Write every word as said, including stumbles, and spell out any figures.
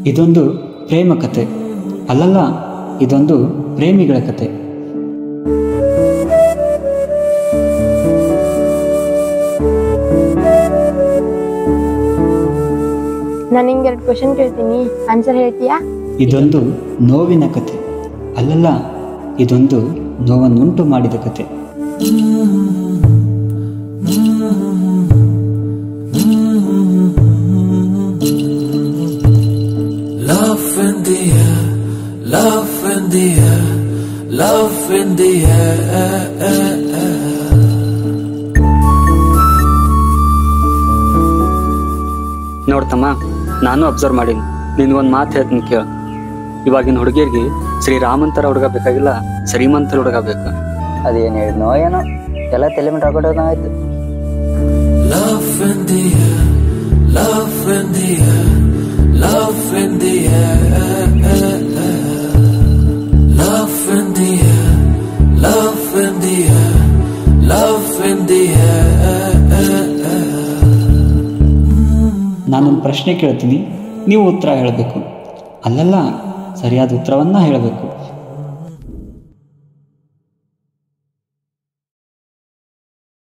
ಇದೊಂದು ಪ್ರೇಮ ಕತೆ. ಅಲ್ಲಲ್ಲ, ಇದೊಂದು ಪ್ರೇಮಿಗಳ ಕತೆ. ನಾನು ನಿಂಗೆ ಎರಡು ಕ್ವಶನ್ ಕೇಳ್ತೀನಿ, ಆನ್ಸರ್ ಹೇಳ್ತೀಯಾ? ಇದೊಂದು ನೋವಿನ ಕತೆ. ಅಲ್ಲಲ್ಲ, ಇದೊಂದು ನೋವನ್ನುಂಟು ಮಾಡಿದ ಕತೆ. Love in the air, love in the air, love in the air. ನೋಡ್ತಮ್ಮ, ನಾನು ಅಬ್ಸರ್ವ್ ಮಾಡೀನಿ. ನಿನ್ಗೊಂದು ಮಾತು ಹೇಳ್ತೀನಿ ಕೇಳ. ಇವಾಗಿನ ಹುಡುಗಿಯರಿಗೆ ಶ್ರೀರಾಮಂತರ ಹುಡುಗ ಬೇಕಾಗಿಲ್ಲ, ಶ್ರೀಮಂತರ ಹುಡುಗ ಬೇಕು. ಅದೇನು ಹೇಳಿದ್ನೋ ಏನೋ, ಎಲ್ಲ ತಲೆ ಮೇಲೆ ಹಾಕೊಡೋದು ಆಯ್ತು. Love in the air, love in the air, love in the air, love in the air, love in the air, love in the air. ನಾನೊಂದು ಪ್ರಶ್ನೆ ಕೇಳ್ತೀನಿ, ನೀವು ಉತ್ತರ ಹೇಳಬೇಕು. ಅಲ್ಲಲ್ಲ, ಸರಿಯಾದ ಉತ್ತರವನ್ನ ಹೇಳಬೇಕು.